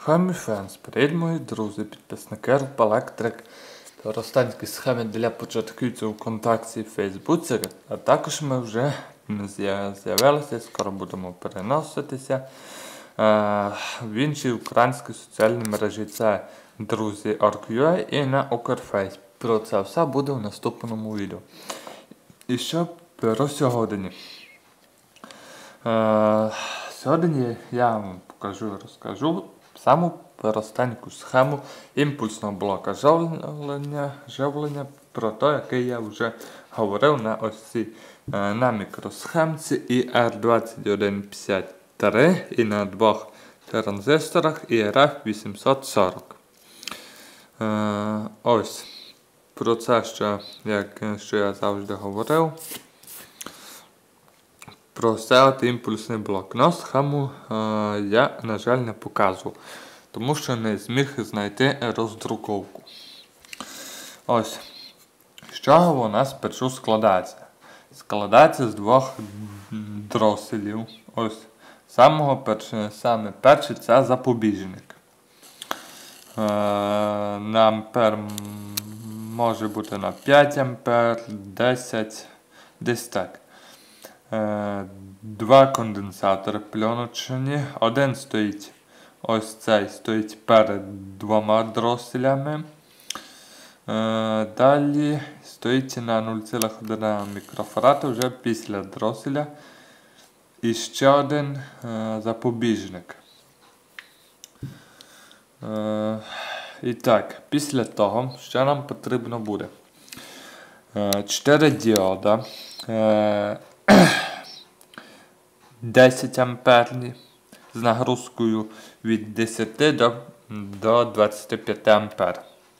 Хай фенс, привіт мої друзі, підписники Herb Electric та розтанські схеми для початківців у ВКонтакті і Фейсбуці, а також ми вже з'явилися, скоро будемо переноситися в інші українські соціальні мережі. Це друзі.org.ua і на Укрфейс. Про це все буде в наступному відео. І що про сьогодні? Сьогодні я вам розкажу саму простеньку схему імпульсного блока живлення, про те, який я вже говорив на ось цій на мікросхемці IR2153 і на двох транзисторах IRF840. Ось про це, що я завжди говорив. Про цей імпульсний блок. Но схему я, на жаль, не показував, тому що не зміг знайти роздруковку. Ось. З чого вона спершу складається? Складається з двох дроселів. Ось. Саме перший це запобіжник. На ампер може бути на 5 ампер, 10, десь так. Два конденсатори пленочні. Один стоїть, ось цей стоїть перед двома дроселями. Далі стоїть на 0,1 мікрофарада вже після дроселя. І ще один запобіжник. І так, після того, що нам потрібно буде? 4 діода. 10 амперні з нагрузкою від 10 до 25 ампер.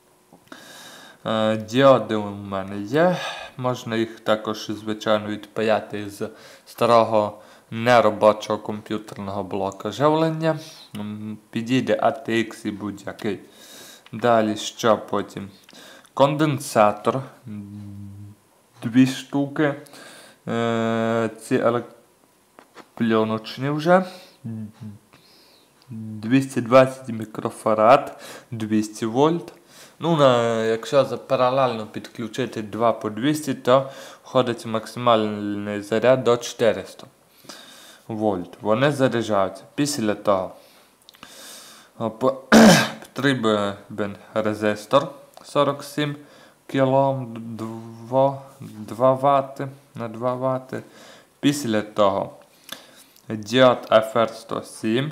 Діоди у мене є. Можна їх також, звичайно, відпаяти з старого неробочого комп'ютерного блока живлення. Підійде ATX і будь-який. Далі що потім? Конденсатор. 2 штуки. Ці пленочні вже. 220 мікрофарад, 200 вольт. Якщо паралельно підключити 2 по 200, то входить максимальний заряд до 400 вольт. Вони заряджаються. Після того потрібен резистор 47 кОм 2 Вт на 2 Вт. Після того діод FR107,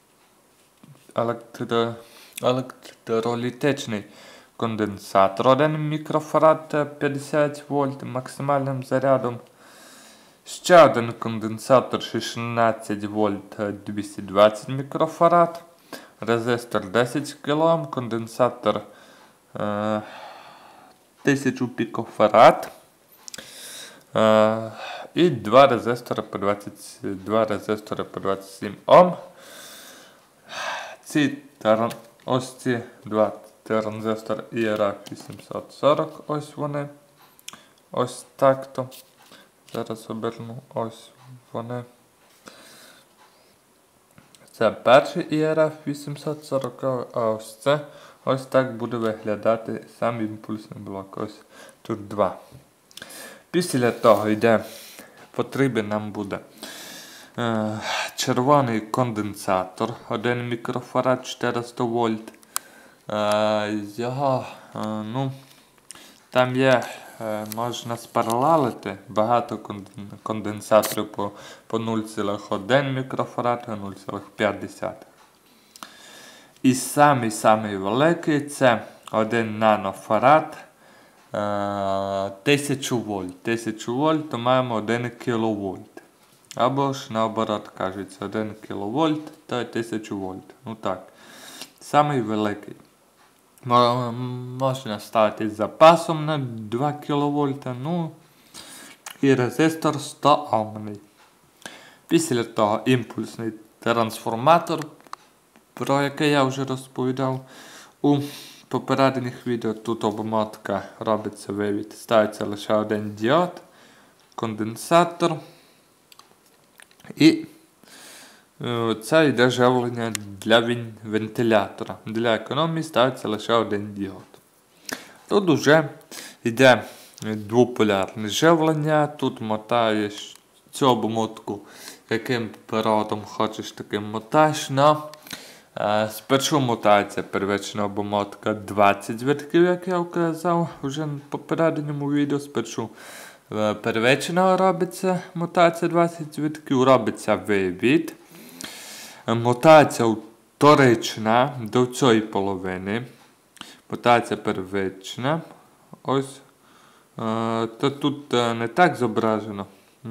електролітичний конденсатор 1 мікрофарад 50 вольт максимальним зарядом. Ще один конденсатор 16 вольт 220 мікрофарад. Резистор 10 кОм, конденсатор 1000 пікофарад. І 2 резистори по 27 Ом. Ось ці 2 транзистори IRF840. Ось вони. Ось так-то. Зараз оберну. Ось вони. Це перший IRF840, а ось це ось так буде виглядати сам імпульсний блок. Ось тут 2. Після того потрібен нам буде червоний конденсатор 1 мікрофарад 400 вольт. Там є, можна спаралелити багато конденсаторів по 0,1 мікрофарад, 0,5. І самий великий це 1 нанофарад. 1000 вольт. 1000 вольт, то маємо 1 кВт. Або ж наоборот кажуть, 1 кВт то 1000 вольт. Так. Самий великий. Можна ставити з запасом на 2 кВт. І резистор 100 Омний. Після того імпульсний трансформатор, про який я вже розповідав у попередніх відео. Тут обмотка, робиться вивід, ставиться лише один діод, конденсатор і Це йде живлення для вентилятора. Для економії ставиться лише один діод. Тут вже йде двополярне живлення. Тут мотаєш цю обмотку, яким проводом хочеш, таким мотаєш. Спершу мотається первична обмотка 20 витків, як я вказав вже в попередньому відео. Спершу первична робиться, мотається 20 витків, робиться вивід. Мотається вторична до цієї половини. Мотається первична. Ось. То тут не так зображено.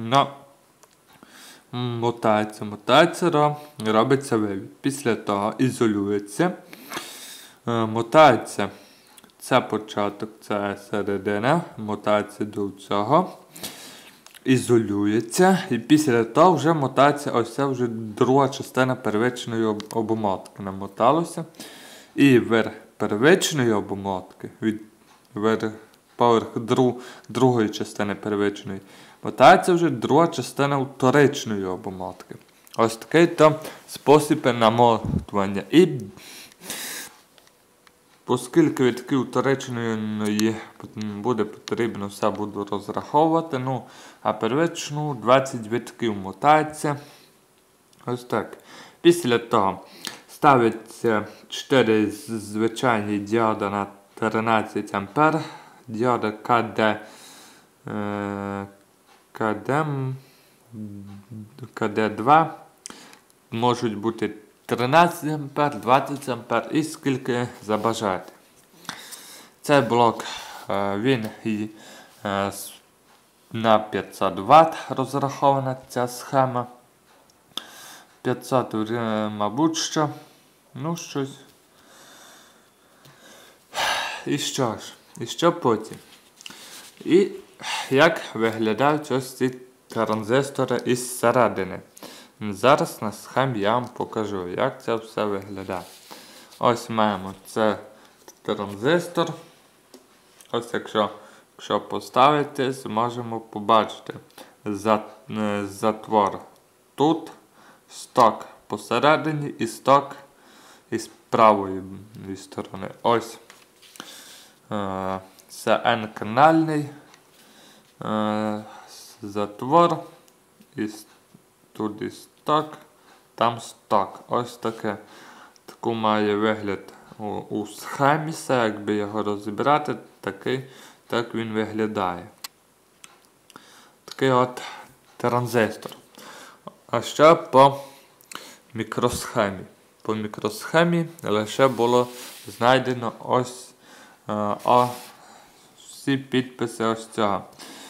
Мотається, робиться вивід. Після того ізолюється. Мотається. Це початок, це середина. Мотається до цього. Ізолюється. І після того вже мотається ось це вже друга частина первичної обмотки. Намоталося. І верх первичної обмотки, поверх другої частини первичної, мотається вже друга частина вторичної обмотки. Ось такий то спосіб намотування. І оскільки витків вторичної буде потрібно, все буду розраховувати, а первичну 20 витків мотається. Ось так. Після того ставиться 4 звичайні діоди на 13 А. Діоди КД2 можуть бути 13 А, 20 А і скільки забажаєте. Цей блок, він на 500 Вт розрахована ця схема. 500, мабуть, що. Щось. І що ж? І що потім? І як виглядають ось ці транзистори із середини. Зараз на схемі я вам покажу, як це все виглядає. Ось маємо це транзистор. Ось якщо поставити, зможемо побачити затвор тут, сток посередині і сток із правої сторони. Ось це N-канальний затвор. І тут і сток, там сток. Ось таке. Таку має вигляд у схемі. Якби його розібрати, так він виглядає. Такий от транзистор. А ще по мікросхемі. По мікросхемі лише було знайдено ось всі підписи ось цього.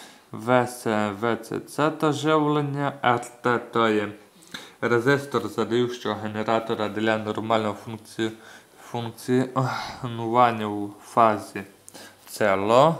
ВЦ то живлення, РТ то є резистор задаючого генератора для нормального функціонування у фазі ЛО.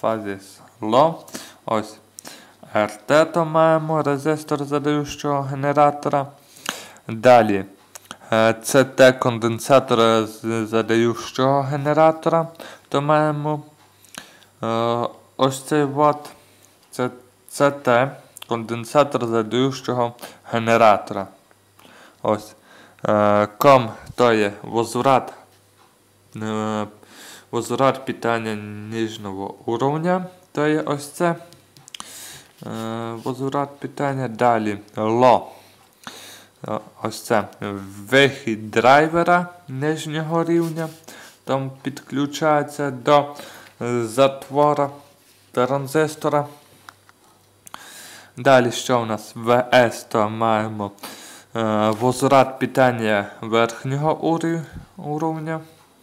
Ось РТ то маємо резистор задаючого генератора. Далі ЦТ конденсатора задаючого генератора. То маємо ось цей вот. Це ЦТ конденсатор задаючого генератора. Ось. КОМ то є возврат питання нижнього уровня. То є ось це. Возврат питання. Далі ЛО. Ось це вихід драйвера нижнього рівня. Там підключається до затвора транзистора. Далі що у нас? ВС, то маємо возврат питання верхнього уровня.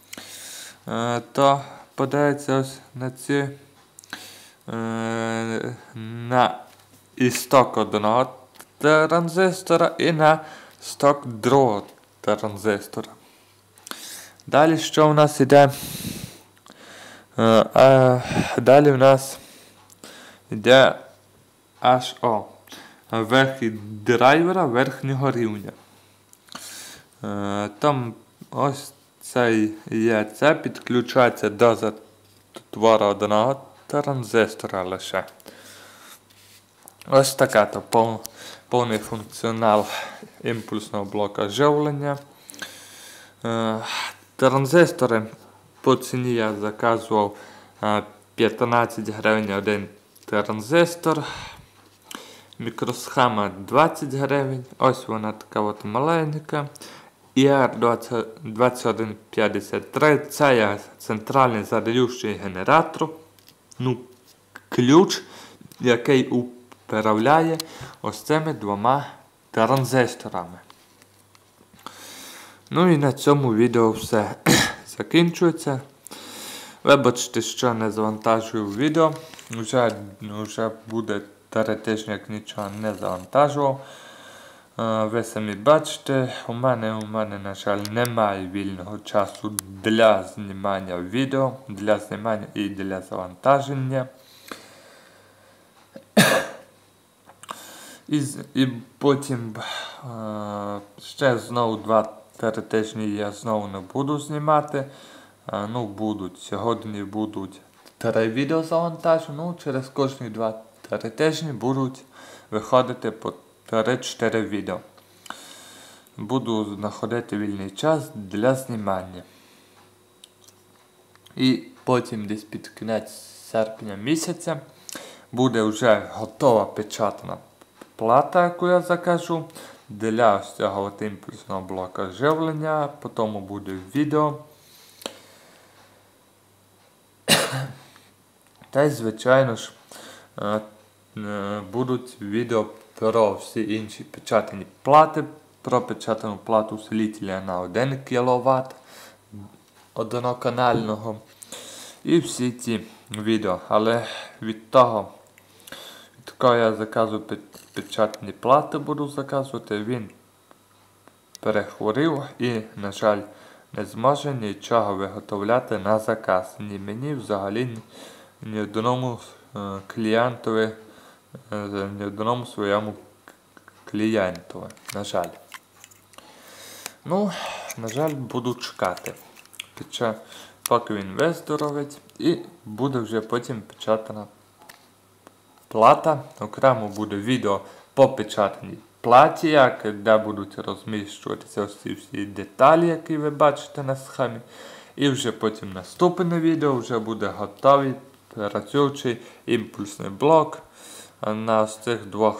То подається ось на ці на істок одного транзистора і на сток другого транзистора. Далі що у нас іде? Далі у нас йде HO. Вихід драйвера верхнього рівня. Там ось цей є. Це підключається до затвору одного транзистора лише. Ось така то повний функціонал імпульсного блока живлення. Транзистори по ціні я заказував 15 гривень один транзистор. Мікросхема 20 гривень. Ось вона така от маленька. IR2153. Це є центральний задаючий генератор. Ключ, який управляє ось цими двома транзисторами. Ну і на цьому відео все закінчується. Вибачте, що не завантажую відео. Вже буде 3 тижні, як нічого не завантажував. Ви самі бачите, у мене, на жаль, немає вільного часу для знімання відео, для знімання і для завантаження. І потім ще знову 2-3 тижні я знову не буду знімати. Сьогодні будуть 3 відео завантажені, через кожні 2-3 тижні будуть виходити по 3-4 відео. Буду знаходити вільний час для знімання. І потім десь під кінець серпня місяця буде вже готова печатана плата, яку я закажу, для ось цього імпульсного блока живлення. Потім буде відео. Та й, звичайно ж, будуть відео про всі інші печатані плати, про печатану плату усилителя на 1 кВт одноканального і всі ці відео. Але від того я заказую печатні плати, буду заказувати, він перехворів і, на жаль, не зможе нічого виготовляти на заказ. Ні мені взагалі, ні одному клієнтові, ні одному своєму клієнтові, на жаль. На жаль, буду чекати, поки він виздоровить, і буде вже потім печатана плата. Окремо буде відео по печатаній платі, де будуть розміщуватися ці всі деталі, які ви бачите на схемі. І вже потім наступне відео вже буде готовий працюючий імпульсний блок на ось цих 2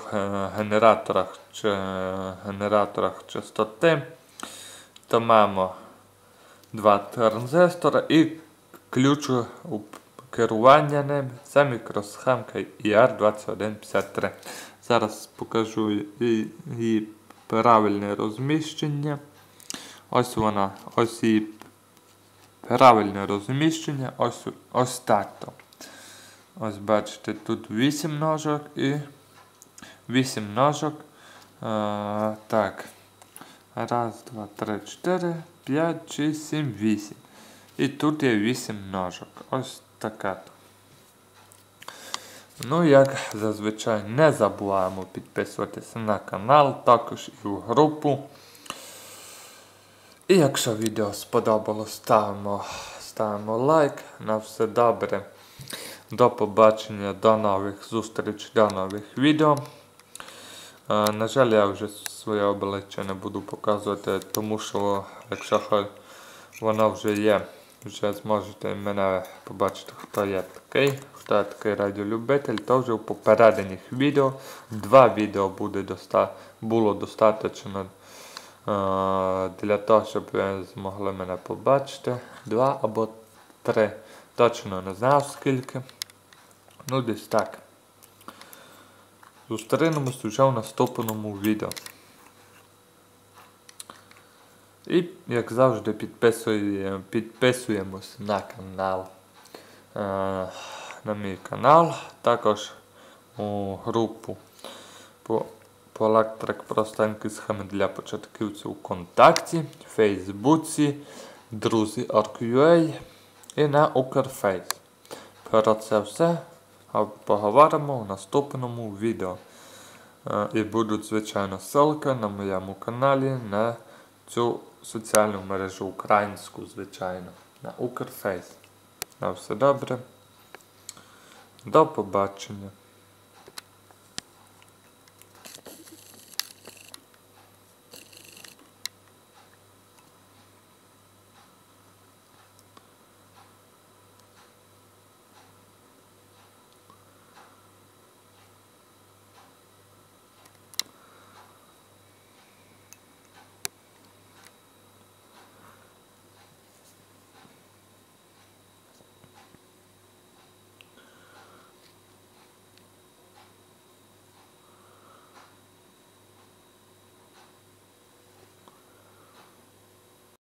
генераторах частоти. То маємо 2 транзистори і ключ керування ним. Це мікросхемка IR2153. Зараз покажу її правильне розміщення. Ось вона, ось її правильне розміщення, ось так-то. Ось бачите, тут 8 ножок і 8 ножок. Так. 1, 2, 3, 4, 5, 6, 7, 8. І тут є 8 ножок. Ось така-то. Як зазвичай, не забуваємо підписуватися на канал, також і в групу. І якщо відео сподобалось, ставимо лайк. На все добре. До побачення, до нових зустрічей, до нових відео. На жаль, я вже своє обличчя не буду показувати, тому що якщо воно вже є, вже зможете мене побачити, хто я такий. Хто я такий радіолюбитель, то вже в попередніх відео. 2 відео було достатньо для того, щоб ви змогли мене побачити. 2 або 3. Точно не знаю скільки. Десь так. Зустрінемось вже в наступному відео. І, як завжди, підписуємось на канал. На мій канал, також у групу по електрик простенькі схеми для початківців у ВКонтакті, Фейсбуці, друзі.org.ua і на Укрфейс. Про це все поговоримо в наступному відео. І будуть, звичайно, ссылки на моєму каналі на цю соціальну мережу українську, звичайно, на Укрфейс. На все добре. До побачення.